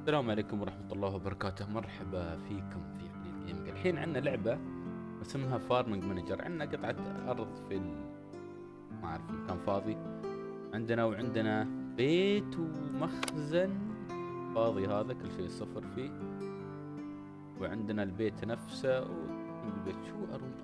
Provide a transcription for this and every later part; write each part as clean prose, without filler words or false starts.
السلام عليكم ورحمة الله وبركاته. مرحبا فيكم في حليل جيمنج. الحين عندنا لعبة اسمها فارمنج مانجر. عندنا قطعة أرض في ما أعرف مكان فاضي عندنا، وعندنا بيت ومخزن فاضي، هذا كل شيء صفر فيه. وعندنا البيت نفسه البيت شو أروم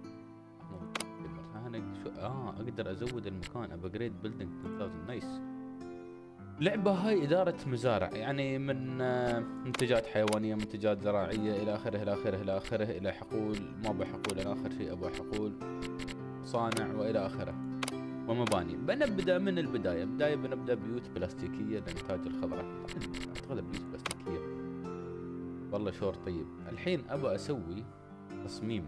أنا شو أقدر أزود المكان، أبجريد بيلدينج 1000. نايس. لعبة هاي إدارة مزارع، يعني من منتجات حيوانية، منتجات زراعية، إلى آخره إلى آخره إلى آخره، إلى حقول، ما بحقول، إلى آخر شيء أبغى حقول، صانع، وإلى آخره، ومباني. بنبدأ من البداية. بنبدأ بيوت بلاستيكية لإنتاج الخضرة. أعتقد بيوت بلاستيكية، والله شعور طيب. الحين أبغى أسوي تصميم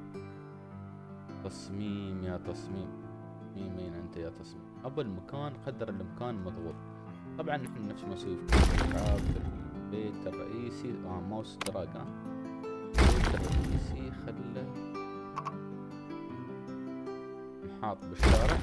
يا تصميم. مين أنت يا تصميم؟ أبغى المكان قدر الإمكان مضغوط. طبعا نحن نفس ما نسوي في كل الالعاب. في البيت الرئيسي ماوس دراج. البيت الرئيسي خله محاط بالشارع.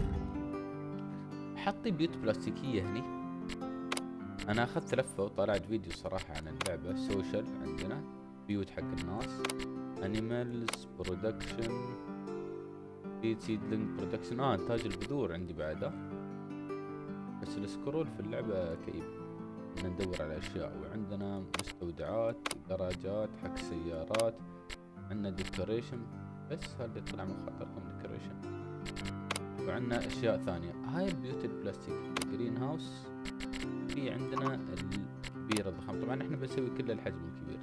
حطي بيوت بلاستيكية هني. انا اخذت لفة وطلعت فيديو صراحة عن اللعبة. سوشيال عندنا بيوت حق الناس، انيمالز برودكشن، فيد سيدلينج برودكشن، انتاج البذور عندي بعده. بس السكرول في اللعبة كئيب، ندور على اشياء. وعندنا مستودعات، جراجات حق سيارات، عندنا ديكوريشن، بس هذا اللي طلع من خاطركم ديكوريشن. وعندنا اشياء ثانية. هاي البيوت البلاستيك جرين هاوس. في عندنا الكبيرة الضخم. طبعا احنا بنسوي كل الحجم الكبير.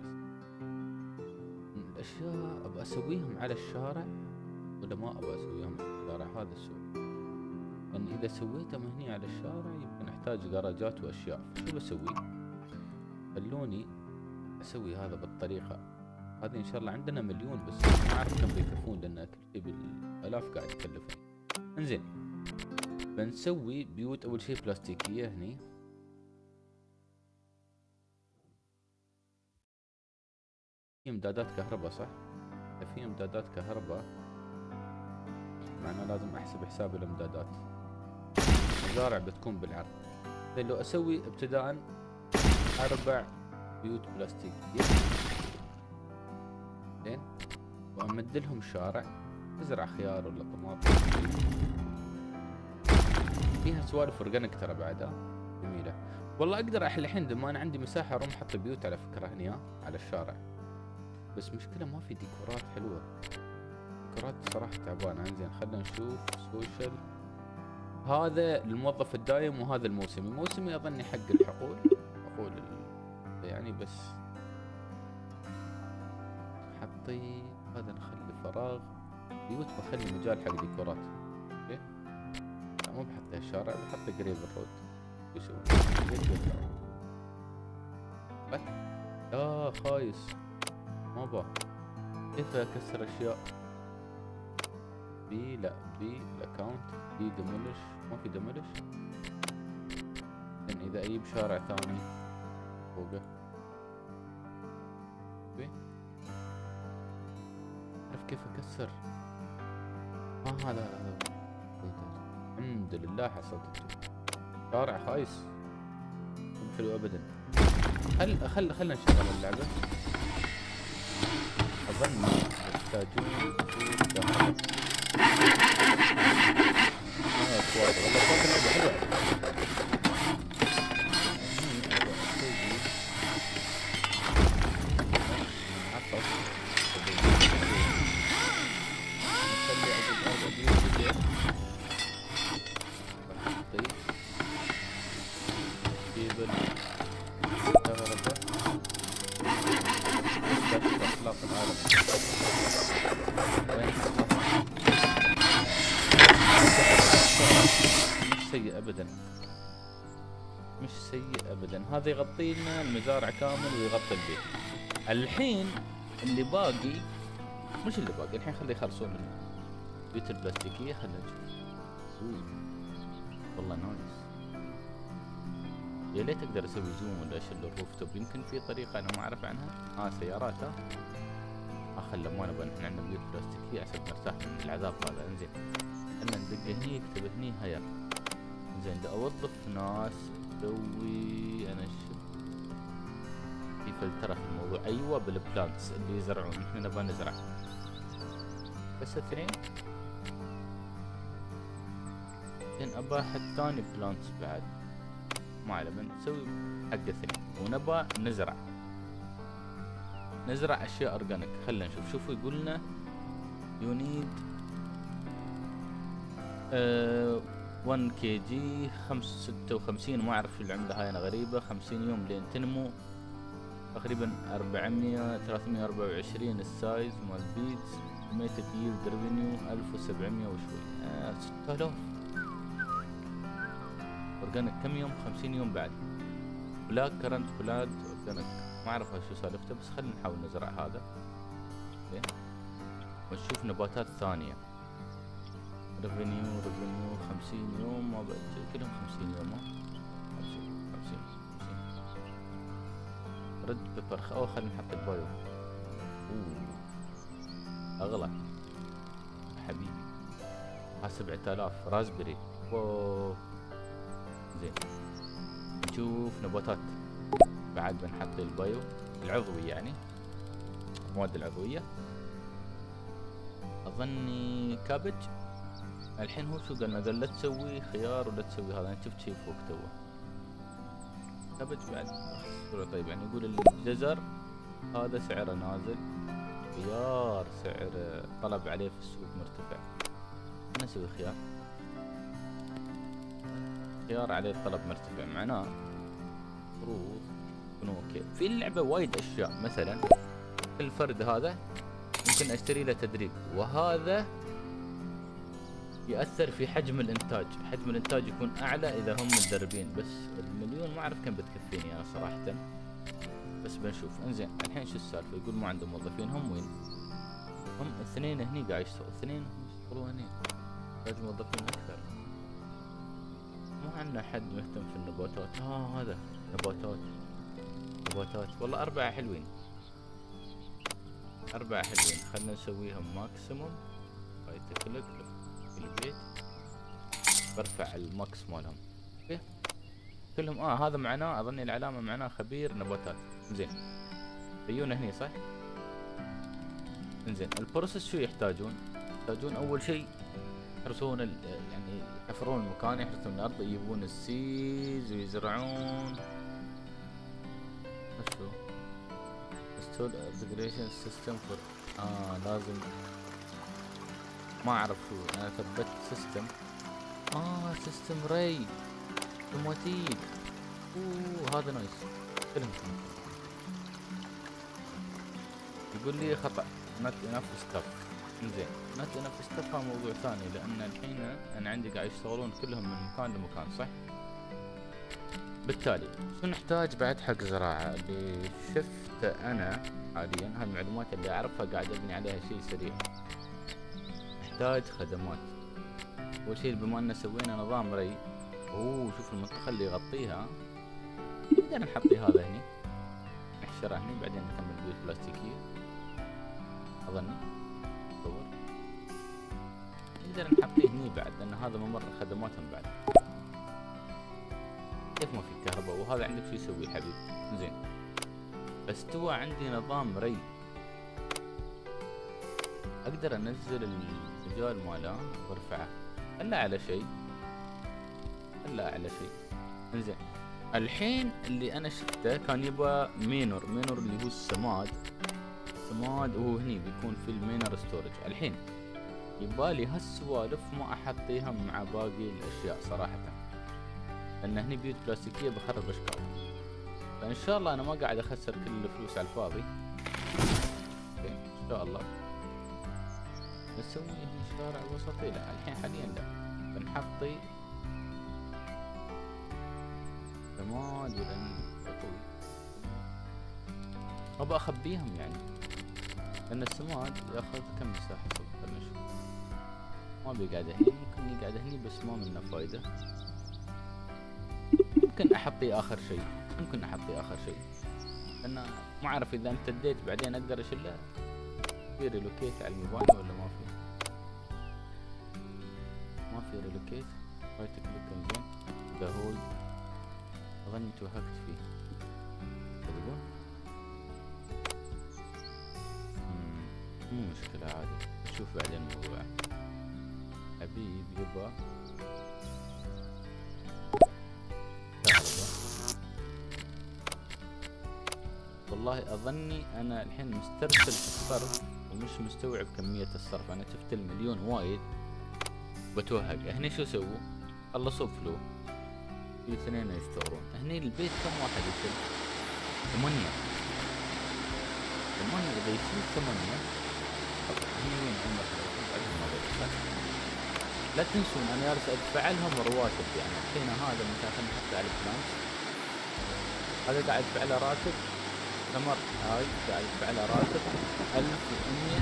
الاشياء ابغى اسويهم على الشارع ولا ما ابغى اسويهم على الشارع؟ هذا السؤال. لان اذا سويتهم هني على الشارع يمكن احتاج جراجات واشياء. شو بسوي؟ خلوني اسوي هذا بالطريقة هذه. ان شاء الله عندنا مليون، بس ما اعرف كم بيكفون لان كل شيء بالالاف قاعد يكلفني. انزين، بنسوي بيوت اول شيء بلاستيكية هني. في امدادات كهرباء صح؟ في امدادات كهرباء، معناه لازم احسب حساب الامدادات. المزارع بتكون بالعرض. لو اسوي ابتداء 4 بيوت بلاستيكية زين، وامد لهم شارع، ازرع خيار ولا طماطم. فيها سوالف اورجانيك ترى بعدها جميلة. والله اقدر الحين لما انا عندي مساحة اروم احط بيوت على فكرة هني على الشارع. بس مشكلة ما في ديكورات حلوة، ديكورات صراحة تعبانة. انزين خلنا نشوف سوشيال. هذا الموظف الدايم وهذا الموسمي. الموسمي اظني حق الحقول، حقول يعني. بس حطي هذا نخلي فراغ. بيوت بخلي مجال حق ديكورات. اوكي، لا مو بحطها الشارع، بحط قريب الرود. يسوون بس لا خايس ما با. كيف اكسر اشياء؟ بي لا بي الاكونت بي ديمولش. ما في ديمولش. لان اذا اجيب شارع ثاني فوقه بي اعرف كيف اكسر. هذا الحمد لله حصلت شارع خايس مو حلو ابدا. خلنا نشغل اللعبة. اظن يحتاجون اصوات. والله اصوات اللعبة حلوة. سيء ابدا، مش سيء ابدا. هذا يغطي لنا المزارع كامل ويغطي البيت. الحين اللي باقي، مش اللي باقي الحين، خلي يخلصون البيوت البلاستيكية. خلينا نشوف. والله نايس. يا ليت اقدر اسوي زوم ولا اشيل الروف توب. يمكن في طريقة انا ما اعرف عنها. سيارات. خلنا ما نبغى نحن عندنا بيوت بلاستيكية عشان نرتاح من العذاب هذا. انزين خلنا ندق هني، يكتب هني هير. زين اوظف ناس اسوي انا فلترة في الموضوع. ايوه بالبلانتس اللي يزرعون، احنا نبغى نزرع بس 2. زين ابى حد ثاني بلانتس بعد، ما عليه بنسوي حق 2 ونبى نزرع اشياء اورجانيك. خلينا نشوف. شوفوا يقول لنا يو نيد 1 كي جي 56. ما اعرف شو العملة هاي، انا غريبة. 50 يوم لين تنمو، تقريبا 324 السايز مال بيدز. ميتد ييلد ريفينيو 1700 وشوي. 6000 اورجانيك. كم يوم؟ 50 يوم بعد. بلاك كرنت بلاد اورجانيك، ما اعرف شو سالفته، بس خلينا نحاول نزرع هذا زين ونشوف نباتات ثانية. ريفينيو 50 يوم، ما بأجل كلهم 50 يوم. 50 رد بيبر. خلينا نحط البايو. اغلى حبيبي. 7000 رازبري. واو زين. نشوف نباتات بعد. بنحط البايو العضوي، يعني المواد العضوية. اظني كابج. الحين هو شو قالنا؟ قال لا تسوي خيار ولا تسوي هذا. انا شفت شي فوق توه. كابج بعد طيب، يعني يقول الجزر هذا سعره نازل، خيار سعر طلب عليه في السوق مرتفع. انا اسوي خيار عليه الطلب مرتفع، معناه مفروض يكون اوكي. في اللعبة وايد اشياء، مثلا الفرد هذا ممكن اشتري له تدريب، وهذا يأثر في حجم الانتاج. حجم الانتاج يكون اعلى اذا هم متدربين، بس المليون ما اعرف كم بتكفيني انا صراحة، بس بنشوف. انزين الحين شو السالفة؟ يقول ما عندهم موظفين. هم وين؟ هم 2 هني قاعد يشتغلوا. 2 يشتغلوا هني، يحتاج موظفين اكثر. مو عندنا حد مهتم في النباتات. هذا نباتات والله 4 حلوين. 4 حلوين. خلنا نسويهم ماكسيموم. رايت كليك في البيت، برفع الماكس مالهم. اوكي كلهم. هذا معناه، اظني العلامة معناه خبير نباتات. زين بيونا هني صح؟ انزين البروسيس شو يحتاجون اول شيء يحرسون يعني يحفرون المكان، يحرسون الارض، يجيبون السيز ويزرعون. شو install irrigation system for لازم. ما اعرف شو انا ثبت سيستم. سيستم ري اوتوماتيك. هذا نايس. كلهم يقول لي خطأ not enough stuff. زين not enough stuff هذا موضوع ثاني، لان الحين انا عندي قاعد يشتغلون كلهم من مكان لمكان صح. بالتالي شو نحتاج بعد حق زراعة؟ اللي شفت انا حاليا هالمعلومات اللي اعرفها قاعد ابني عليها شيء سريع. نحتاج خدمات. اول شيء بما ان سوينا نظام ري، شوف المنطقة اللي يغطيها، نقدر نحطي هذا هني، نحشره هني، بعدين نكمل بيوت بلاستيكية اظني. صور نقدر نحطيه هني بعد، لان هذا ممر خدماتهم بعد. كيف ما في كهرباء؟ وهذا عندك شو يسوي الحبيب؟ زين استوى عندي نظام ري، اقدر انزل المجال ماله وارفعه. الا على شيء انزين الحين اللي انا شفته كان يبغى مينور اللي هو السماد، وهو هني بيكون في المينر ستورج. الحين يبالي هالسوالف ما احطيها مع باقي الاشياء صراحة، لان هني بيوت بلاستيكية بخرب اشكالها. فان شاء الله انا ما قاعد اخسر كل الفلوس على الفاضي. ان شاء الله نسوي هني شارع وسطي. لا الحين حاليا لا، بنحطي سماد طويل. ابى اخبيهم يعني، لان السماد ياخذ كم مساحة صدق. خلنا نشوف. ما بيقعد هني، ممكن يقعد هني بس ما منه فايدة. ممكن احطي اخر شيء، لان ما اعرف اذا امتديت بعدين اقدر اشيله. في ريلوكيت على المباني ولا ما في ريلوكيت. رايت كليك زين. ذا هولد اظني توهقت فيه. تدرون مشكلة عادي، نشوف بعدين الموضوع. حبيب يبا كهرباء. والله اظني انا الحين مسترسل في الصرف ومش مستوعب كمية الصرف. انا شفت المليون وايد بتوهق. هني شو سووا؟ خلصوا فلو، في اثنين يشتغلون. هني البيت كم واحد يشيل؟ 8. اذا يشيل 8 هني وين عمرك بعدهم ما بيدفع. لا تنسون انا جالس ادفع لهم رواتب. يعني الحين هذا مثلا خلينا نحط على البلانس، هذا قاعد ادفع له راتب. تمر هاي قاعد ادفع له راتب 1100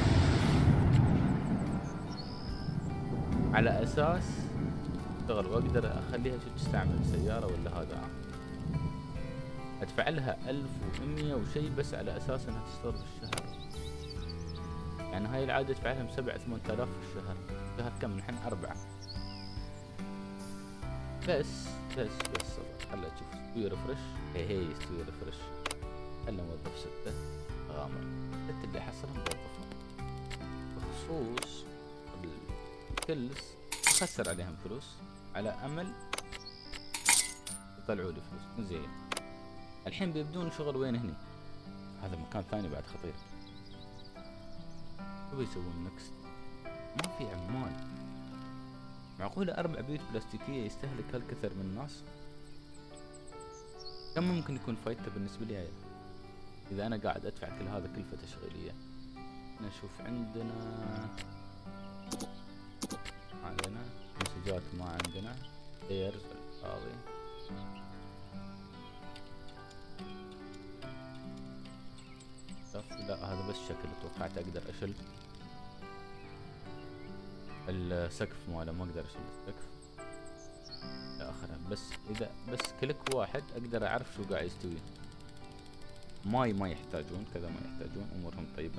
على اساس اشتغل واقدر اخليها شو تستعمل سيارة ولا هذا. ادفع لها 1100 وشي بس على اساس انها تشتغل في الشهر. يعني هاي العادة ادفع لهم 7-8 آلاف في الشهر. الشهر كم نحن 4. بس خلا تشوف استوي ريفرش. هي استوي ريفرش. خلا نوظف 6 غامر. 6 اللي حصلهم بوظفهم. بخصوص الكلز اخسر عليهم فلوس على امل يطلعوا لي فلوس. زين الحين بيبدون شغل وين هني؟ هذا مكان ثاني بعد خطير. شو بيسوون نكست؟ ما في عمال. معقولة 4 بيوت بلاستيكية يستهلك هالكثر من الناس؟ كم ممكن يكون فايدته بالنسبة لي هاي إذا أنا قاعد أدفع كل هذا كلفة تشغيلية؟ نشوف عندنا مسجات ما عندنا. ايرز فاضي. لا هذا بس شكل. توقعت اقدر اشيل السقف ماله. ما اقدر اشيل السقف لا اخرها. بس اذا بس كليك واحد اقدر اعرف شو قاعد يستوي. ماي ما يحتاجون، كذا ما يحتاجون، امورهم طيبة.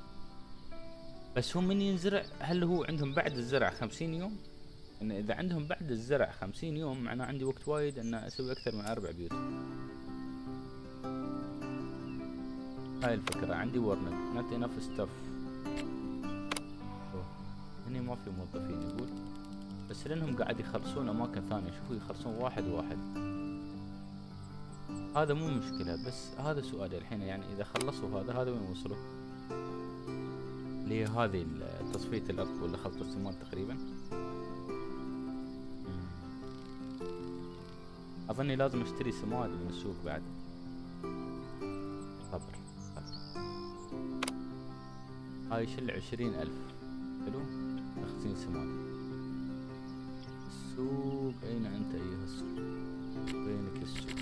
بس هم من ينزرع؟ هل هو عندهم بعد الزرع 50 يوم؟ ان اذا عندهم بعد الزرع 50 يوم معناه عندي وقت وايد ان اسوي اكثر من 4 بيوت. هاي الفكرة. عندي ورنج not enough stuff. هني ما في موظفين يقول، بس لانهم قاعد يخلصون اماكن ثانية. شوفوا يخلصون واحد. هذا مو مشكلة. بس هذا سؤالي الحين، يعني اذا خلصوا هذا وين وصلوا؟ اللي هي هذه تصفية الارض ولا خلط السماد تقريبا. اظني لازم اشتري سماد من السوق بعد. صبر. هاي شل 20,000. حلو. تخزين سماد. السوق اين انت ايها السوق؟ وينك السوق؟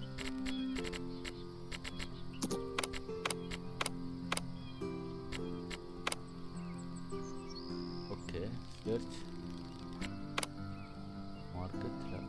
اوكي سيرش ماركت. لا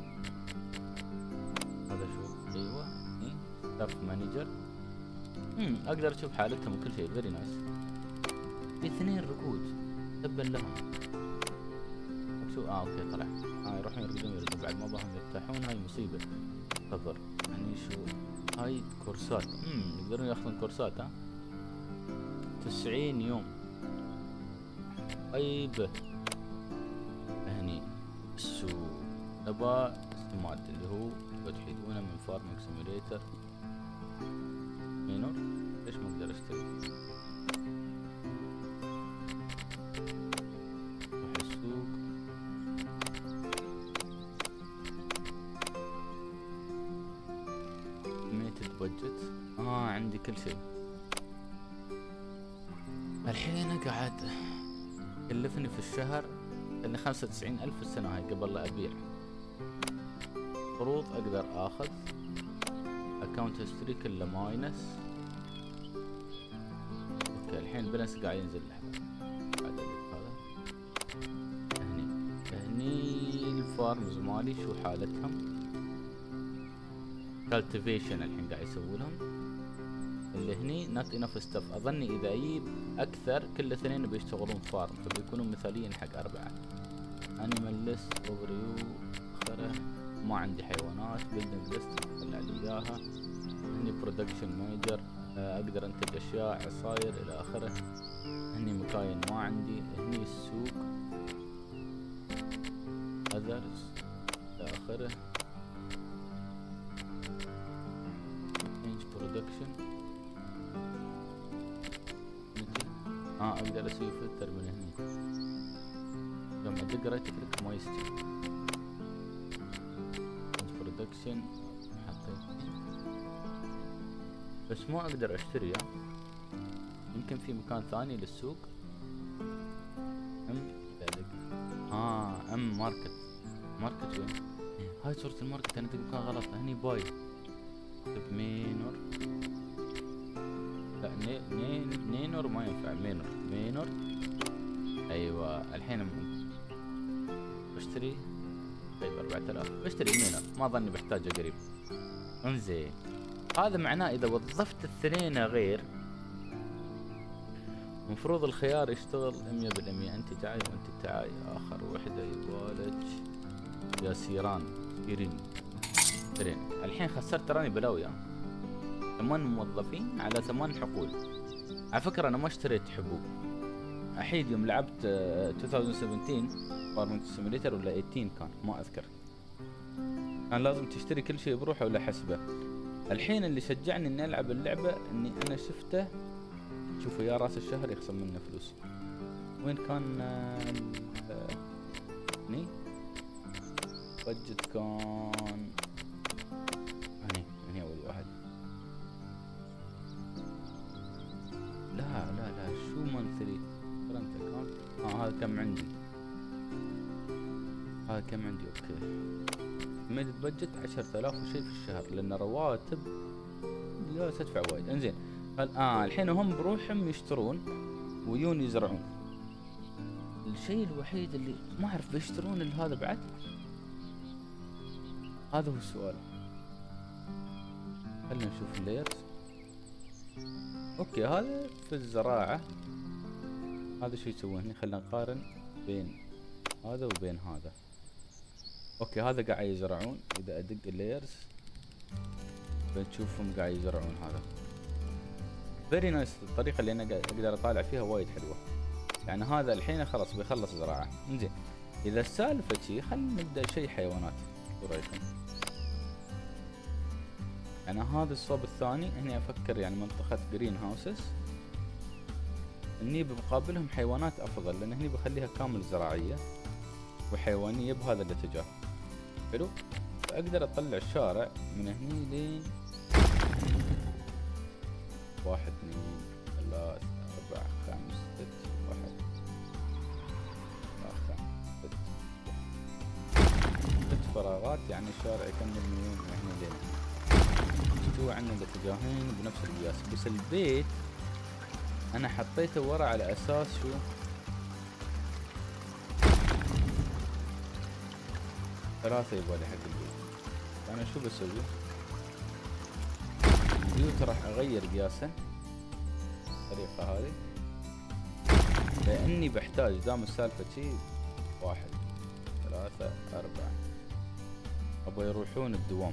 هذا شو؟ ايوه ستاف مانجر. اقدر اشوف حالتهم وكل شيء. فيري نايس. في 2 ركود تبا لهم. شو اوكي طلع. يروحون يرقدون بعد ما باهم يرتاحون. هاي مصيبة. انتظر يعني شو هاي كورسات. يقدرون ياخذون كورسات. 90 يوم. طيب هني السوق. نبا سماد اللي هو تحيدونه من فارمينج سيميوليتر. مينور. ليش ما اقدر اشتري؟ روح السوق. ميتد بادجت. عندي كل شيء. الحين قاعد كلفني في الشهر اني 95,000 في السنة هاي قبل لا ابيع. قروض اقدر اخذ. اكاونت هيستوري كله ماينس. اوكي الحين البالانس قاعد ينزل. لحظة قاعد ادق هذا. هني الفارمز مالي شو حالتهم؟ كالتيفيشن الحين قاعد يسوي لهم. اللي هني نوت انف ستاف. اظني اذا اجيب اكثر كل 2 بيشتغلون فارم فبيكونون مثاليين حق 4. انيمال ليست اوفريو اخره. ما عندي حيوانات. بيلدينج ليست خلى لي اياها. هني برودكشن مانجر اقدر انتج اشياء، عصاير الى اخره. هني مكاين ما عندي، هني السوق others الى اخره. change production اقدر اسوي فلتر من هني، لما ادق رايت كليك ما يستوي. change production حطيت بس ما اقدر اشتري. يمكن في مكان ثاني للسوق. ماركت. ماركت وين؟ هاي صورة الماركت، انا دق مكان غلط. هني باي مينور، لا نينور ما ينفع. مينور ايوه. الحين بشتري طيب 4000 بشتري مينور، ما ظني بحتاجه قريب. انزين هذا معناه اذا وظفت الثنين غير مفروض الخيار يشتغل 100%. انت تعاي وانت تعاي. اخر وحدة يبالك يا سيرين. الحين خسرت تراني بلاوي 8 موظفين على 8 حقول. على فكرة انا ما اشتريت حقوق. احيد يوم لعبت 2017 فارمنج سيميليتر ولا 18 كان ما اذكر، كان لازم تشتري كل شيء بروحه ولا حسبه. الحين اللي شجعني اني العب اللعبة اني انا شفته. شوفوا يا راس الشهر يخصم منه فلوس. وين كان هني بجت كان هني اول واحد. لا شو منثلي فرنت اكونت. هذا كم عندي، اوكي. ميد بجت 10,000 وشي في الشهر، لان رواتب لا تدفع وايد. انزين الحين هم بروحهم يشترون ويون يزرعون. الشيء الوحيد اللي ما اعرف بيشترون هذا بعد، هذا هو السؤال. خلينا نشوف اللايرز. اوكي هذا في الزراعة. هذا شو يسوون هنا؟ خلينا نقارن بين هذا وبين هذا. اوكي هذا قاعد يزرعون. اذا ادق اللايرز بنشوفهم قاعد يزرعون. هذا فيري نايس. الطريقة اللي انا اقدر اطالع فيها وايد حلوة. يعني هذا الحين خلاص بيخلص زراعة. انزين اذا السالفة شي خلينا نبدأ شيء حيوانات. شو رايكم؟ انا هذا الصوب الثاني هني افكر يعني منطقة جرين هاوسز اني بمقابلهم حيوانات افضل، لان هني بخليها كامل زراعية وحيوانية بهذا الاتجاه. حلو. فاقدر اطلع الشارع من هني لين 1 2 3 4 5 6 1 6 فراغات. يعني الشارع يكمل من هنا لين استوى عندنا الاتجاهين بنفس القياس. بس البيت انا حطيته ورا على اساس شو؟ ثلاثة يبغالي حق البيت. فانا شو بسوي؟ البيوت راح اغير قياسه الطريقة هذه، لاني بحتاج دام السالفة شي 1 3 4 ابغى يروحون الدوام.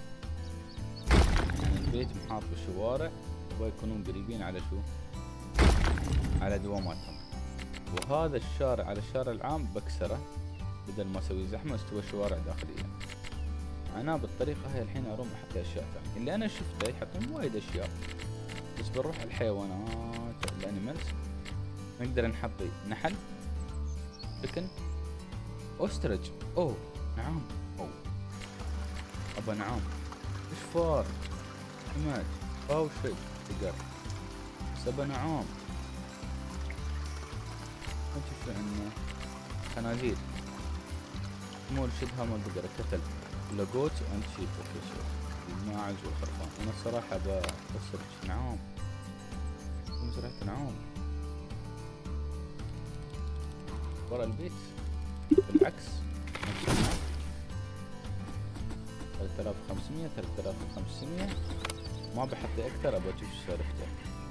يعني البيت محاط بالشوارع ابغى يكونون قريبين على شو؟ على دواماتهم. وهذا الشارع على الشارع العام بكسره، بدل ما اسوي زحمة استوى شوارع داخلية. انا بالطريقة هاي الحين اروم احط اشياء ثانية. اللي انا شفته يحطون وايد اشياء، بس بنروح على الحيوانات الانيمالز. نقدر نحط نحل، تشيكن، اوسترج. اوه نعام. اوه ابا نعام. ايش فار، سمك او شيء تقر. بس ابا نعام. نشوف عندنا خنازير. مول شدها ما بقدر كتل. لاجوت اند شيب. اوكي شوف الماعز والخرفان. انا الصراحة بأوسترج نعام. زرعت نعام ورا البيت بالعكس. 3500 3500 ما بحطي اكثر. ابغى اشوف ايش سالفته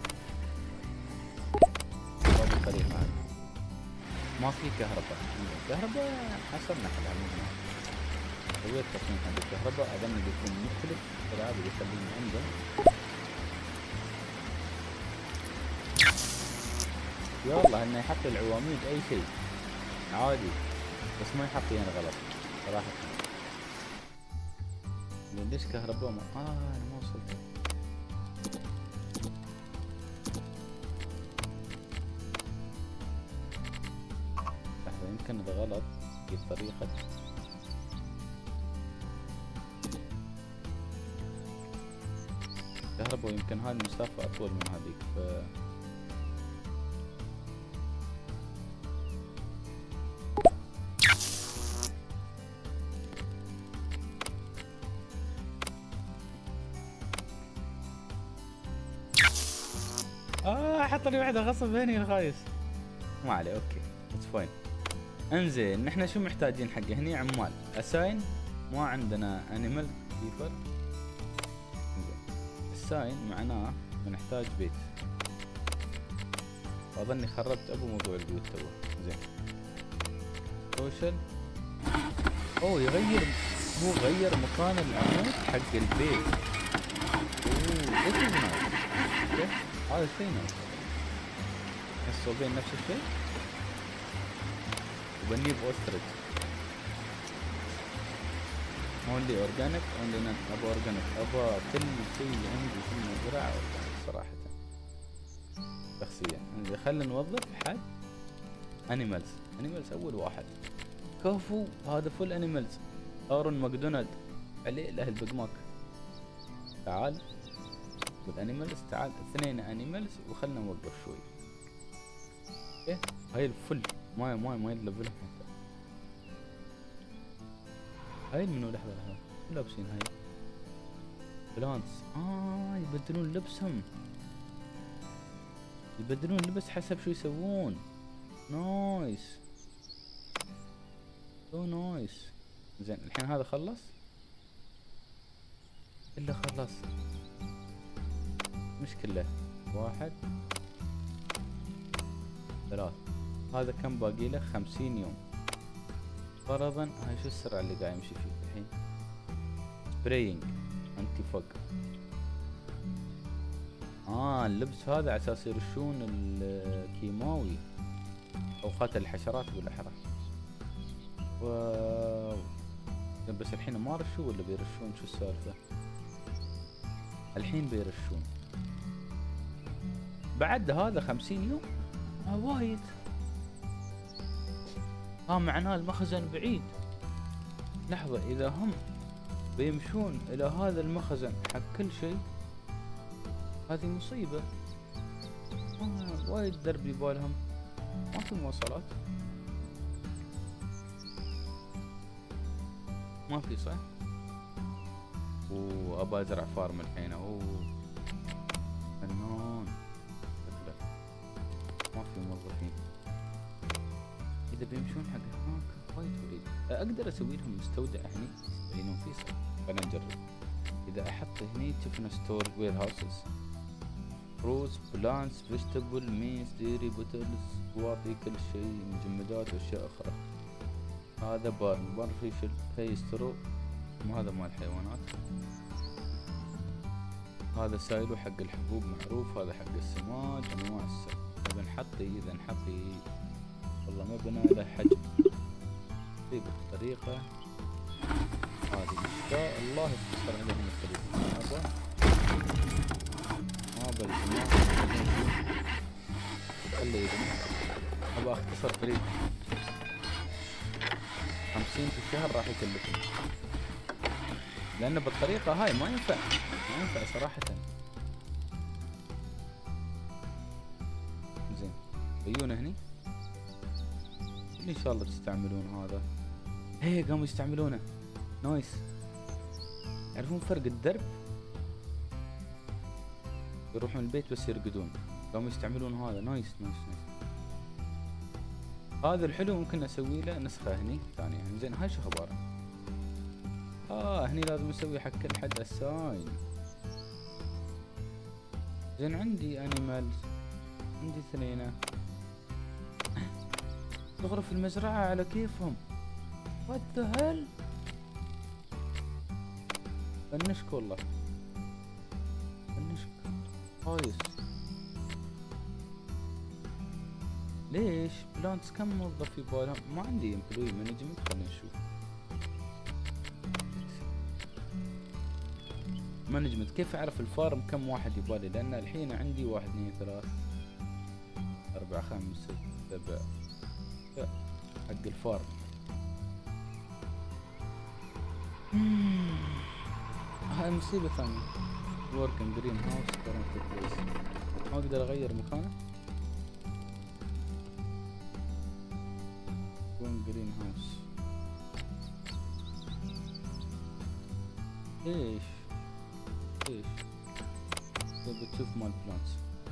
بالطريقة هذه. ما في كهرباء. الكهرباء حصلنا حلها من هنا. سويت تصميم حق الكهرباء اظن بيكون مختلف. هذا بيخليني عنده يلا انه يحط العواميد اي شيء عادي، بس ما يحط يعني غلط صراحة. ليش كهرباء انا ما وصلت. لحظة يمكن اذا غلط في طريقة. كهرباء يمكن هاي المسافة اطول من هذيك حط لي واحدة غصب هني الخايس. ما عليه اوكي اتس فاين. انزين نحن شو محتاجين حقه هني؟ عمال اساين، ما عندنا انيمال كيبر. الساين معناه بنحتاج بيت. اظني خربت ابو موضوع البيوت تو. زين سوشيال. يغير، هو غير مكان العمود حق البيت. ايش نايس. هذا شيء نايس. الصوبين نفس الشيء وبنيه باوسترج. اونلي اورجانيك، اونلي نان. ابا اورجانيك، ابا كل شيء عندي في المزرعة اورجانيك صراحة شخصيا. انزين خلينا نوظف حد انيمالز. انيمالز اول واحد كفو، هذا فل انيمالز. ارون ماكدونالد عليه الاهل بيج ماك. تعال بالانيمالز، تعال 2 انيمالز وخلنا نوقف شوي. ايه هاي الفل ما يلبلهم حتى. هاي منو؟ لحظة لابسين هاي بلانتس. يبدلون لبسهم، يبدلون لبس حسب شو يسوون. نايس سو نايس. زين الحين هذا خلص الا خلص مش كله. 1 3. هذا كم باقي له؟ 50 يوم فرضا. هاي شو السرعة اللي قاعد يمشي فيه الحين؟ سبراينج انتي فوق. اللبس هذا على اساس يرشون الكيماوي او قاتل الحشرات بالاحرى. بس الحين ما رشوا ولا بيرشون؟ شو السالفة؟ الحين بيرشون بعد هذا 50 يوم. وايد. معناه المخزن بعيد. لحظة، اذا هم بيمشون الى هذا المخزن حق كل شيء هذه مصيبة. وايد درب يبالهم، ما في مواصلات. ما في صح. وابى ازرع فارم الحين. فنان. ما في موظفين. اذا بيمشون حق هناك وايد بعيد. اقدر اسوي لهم مستودع هني يعينون فيه صح. خلينا نجرب. اذا احط هني تفن ستور وير هاوسز، فروز بلانتس فيجيتابل مينز ديري بوتلز، واعطي كل شيء، مجمدات واشياء اخرى. هذا بارن فيشل فيسترو، هذا مال الحيوانات. هذا سايلو حق الحبوب معروف. هذا حق السماد انواع اذا نحطي والله مبنى له حجم طيب بالطريقة هذه ان شاء الله يختصر عليهم الطريقة. هذا الجماعة خلي ابغى اختصر طريق. 50 في الشهر راح يكلفني، لأن بالطريقة هاي ما ينفع صراحة. زين بيونا هني ان شاء الله تستعملون هذا. قاموا يستعملونه. نايس. يعرفون فرق الدرب؟ يروحون البيت بس يرقدون. قاموا يستعملون هذا. نايس. هذا الحلو ممكن اسوي له نسخة هني ثانية. زين هاي شو خبره؟ هني لازم اسوي حق كل حد اساين. زين عندي انيمالز، عندي 2 تغرف المزرعة على كيفهم. وات ذا هيل. فنشك والله، فنشك. كويس. ليش بلانتس كم موظف يبالهم؟ ما عندي امبلوي مانجمنت. خلينا نشوف مانجمنت. كيف اعرف الفارم كم واحد يبالي؟ لان الحين عندي 1 2 3 4 5 6 7 حق الفارم. هاي مصيبة ثانية. وركن جرين هاوس كرنت بليس. ما اقدر اغير مكانه. وين جرين هاوس؟ ايش تبي تشوف مال بلانتس؟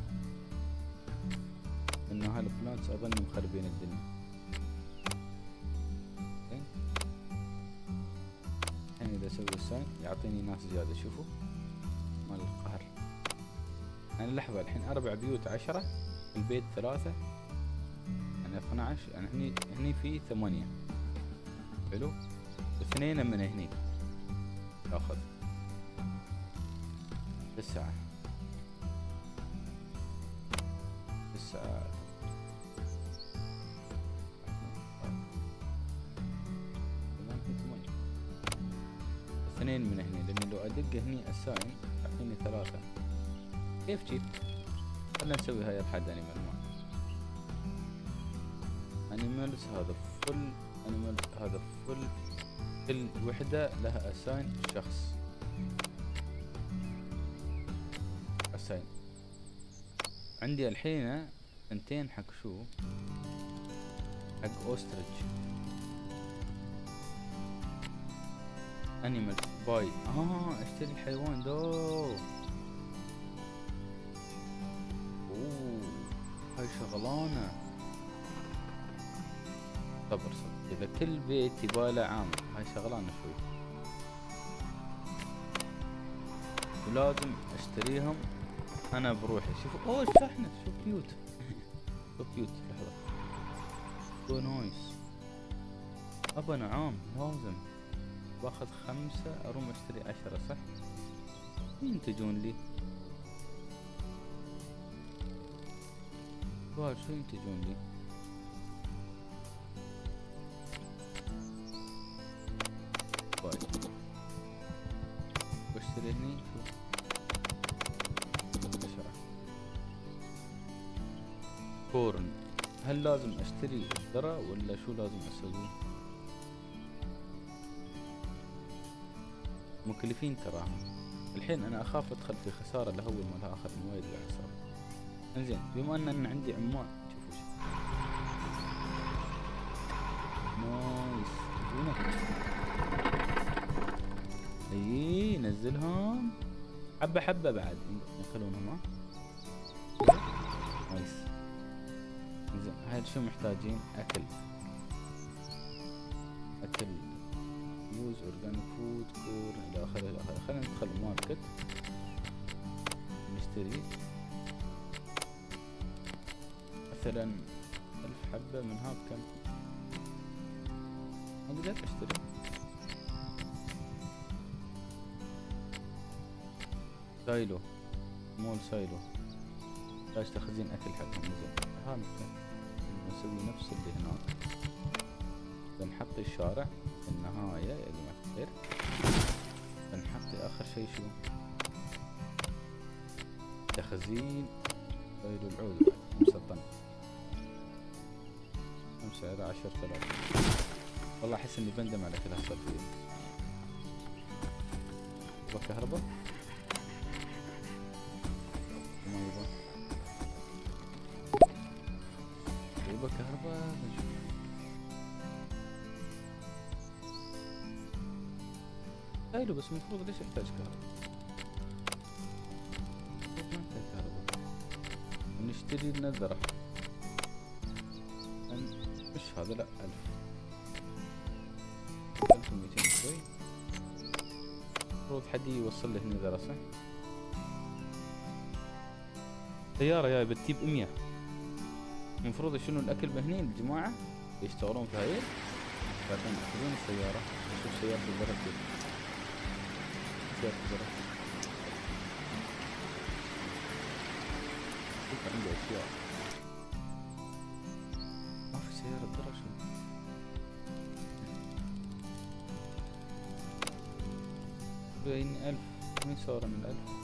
انه هالبلانتس اظني مخربين الدنيا. الحين اذا اسوي الساين يعطيني ناس زيادة. شوفوا مال القهر. يعني لحظة الحين 4 بيوت 10 البيت 3 يعني 12 يعني هني في 8 حلو. 2 من هني تاخذ 9 2 من هني. لاني لو ادق هني الساين يعطيني 3. كيف جيب؟ خلنا نسوي هاي الحد انيمال. انيمالز هذا فل. انيمال هذا فل. كل وحدة لها اساين شخص. اساين عندي الحين 2 حق شو؟ حق اوستريج. انيمال باي. اشتري الحيوان دو. اوه هاي شغلانة. صبر اذا كل بيت يباله عام هاي شغلانة شوي. ولازم اشتريهم انا بروحي. شوفوا اوه الشحنة شو كيوت. شو كيوت. لحظة شو نايس. ابا نعم لازم باخذ 5 اروم اشتري 10 صح؟ ينتجون لي سؤال شو ينتجون لي؟ بشتري هني شو 10 كورن. هل لازم اشتري الذرة ولا شو لازم اسوي؟ مكلفين تراهم. الحين انا اخاف ادخل في خسارة لهو مال اخر المواد اللي صار. انزين بما ان عندي عمال شوفوا نايس. اي نزلهم حبة حبة بعد ينقلونهم. نايس. انزين هاي شو محتاجين؟ اكل يوز اورجانيك فود كور الى اخره. خلينا ندخل الماركت نشتري مثلا 1000 حبة من هذا كم؟ ما قدرت اشتري. سايلو مول سايلو يحتاج تخزين اكل حقهم. زين هذا نسوي نفس اللي هناك. بنحط الشارع النهاية يا جماعة الخير. بنحط اخر شيء شو؟ تخزين سايلو العود بعد 5 طن 5 إلى 10,000. والله احس اني بندم على كل هالصرفية. يبغى كهرباء؟ ما يبغى كهرباء. نشوف حلو بس المفروض ليش يحتاج كهرباء؟ المفروض ما يحتاج كهرباء. نشتري النذرة مش هذا لا 1200 شوي. المفروض حد يوصل لي النذرة صح؟ سيارة ياي بتجيب 100. المفروض شنو الاكل بهني الجماعة يشتغلون في هاي. بعدين ياخذون السيارة. شوف سيارة البرد كيف. سيارة البرد شوف عنده اشياء. سيارة ترى شو بين 1000 مين صار من 1000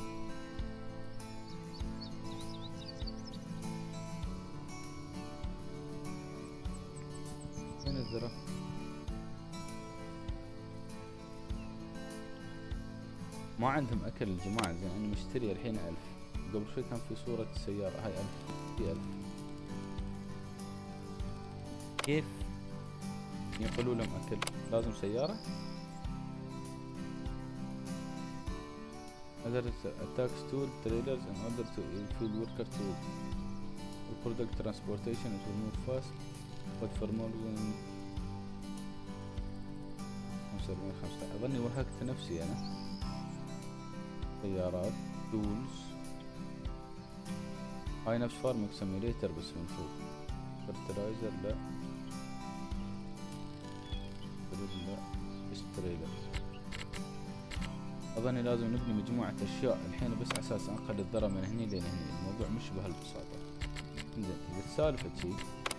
وين الذرة ما عندهم اكل الجماعة زين انا مشتري الحين 1000 قبل شوي كان في صورة السيارة هاي 1000 في 1000 كيف يقولوا لهم اكل لازم سيارة other attacks tool trailers in order to field worker to product transportation it will move fast but for more than 45 اظني وهقت نفسي انا سيارات tools هاي نفس فارمك سيميوليتر بس من فوق فرتلايزر لا لا تريلر اظني لازم نبني مجموعة اشياء الحين بس على اساس انقل الذرة من هني لين هني الموضوع مش بهالبساطة زين اذا السالفة شي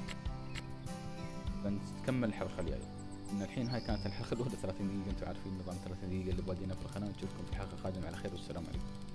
بنكمل الحلقة الجاية ان الحين هاي كانت الحلقة الاولى 30 دقيقة انتم عارفين نظام 30 دقيقة اللي بادينا في القناة نشوفكم في الحلقة القادمة على خير والسلام عليكم.